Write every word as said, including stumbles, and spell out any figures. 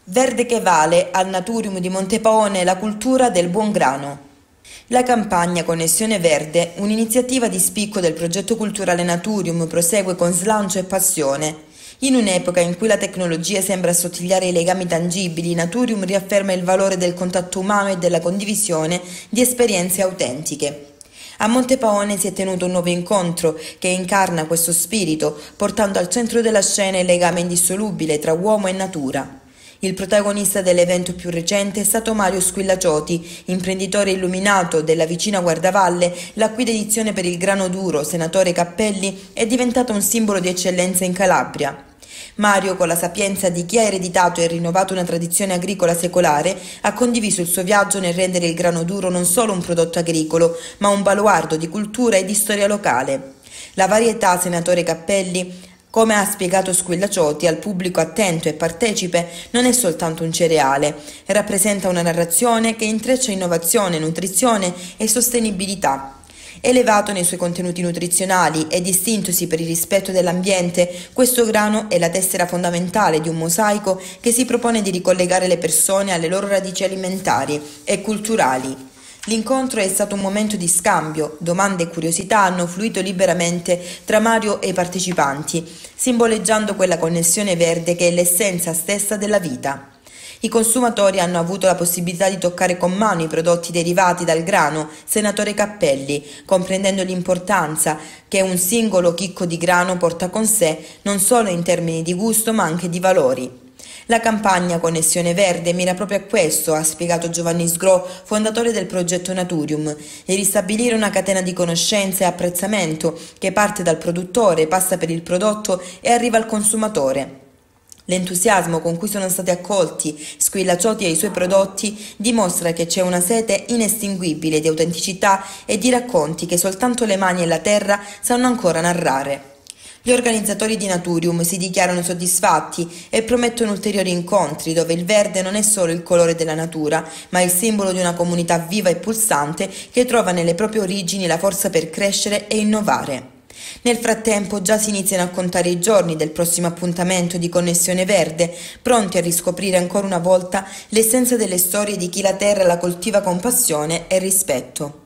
Verde che vale, al Naturium di Montepaone la cultura del buon grano. La campagna Connessione Verde, un'iniziativa di spicco del progetto culturale Naturium, prosegue con slancio e passione. In un'epoca in cui la tecnologia sembra assottigliare i legami tangibili, Naturium riafferma il valore del contatto umano e della condivisione di esperienze autentiche. A Montepaone si è tenuto un nuovo incontro che incarna questo spirito, portando al centro della scena il legame indissolubile tra uomo e natura. Il protagonista dell'evento più recente è stato Mario Squillacioti, imprenditore illuminato della vicina Guardavalle, la cui dedizione per il grano duro, senatore Cappelli, è diventata un simbolo di eccellenza in Calabria. Mario, con la sapienza di chi ha ereditato e rinnovato una tradizione agricola secolare, ha condiviso il suo viaggio nel rendere il grano duro non solo un prodotto agricolo, ma un baluardo di cultura e di storia locale. La varietà Senatore Cappelli, come ha spiegato Squillacioti al pubblico attento e partecipe, non è soltanto un cereale, rappresenta una narrazione che intreccia innovazione, nutrizione e sostenibilità. Elevato nei suoi contenuti nutrizionali e distintosi per il rispetto dell'ambiente, questo grano è la tessera fondamentale di un mosaico che si propone di ricollegare le persone alle loro radici alimentari e culturali. L'incontro è stato un momento di scambio, domande e curiosità hanno fluito liberamente tra Mario e i partecipanti, simboleggiando quella connessione verde che è l'essenza stessa della vita. I consumatori hanno avuto la possibilità di toccare con mano i prodotti derivati dal grano Senatore Cappelli, comprendendo l'importanza che un singolo chicco di grano porta con sé non solo in termini di gusto ma anche di valori. La campagna Connessione Verde mira proprio a questo, ha spiegato Giovanni Sgro, fondatore del progetto Naturium, di ristabilire una catena di conoscenza e apprezzamento che parte dal produttore, passa per il prodotto e arriva al consumatore. L'entusiasmo con cui sono stati accolti Squillacioti e i suoi prodotti dimostra che c'è una sete inestinguibile di autenticità e di racconti che soltanto le mani e la terra sanno ancora narrare. Gli organizzatori di Naturium si dichiarano soddisfatti e promettono ulteriori incontri dove il verde non è solo il colore della natura, ma il simbolo di una comunità viva e pulsante che trova nelle proprie origini la forza per crescere e innovare. Nel frattempo già si iniziano a contare i giorni del prossimo appuntamento di Connessione Verde, pronti a riscoprire ancora una volta l'essenza delle storie di chi la terra la coltiva con passione e rispetto.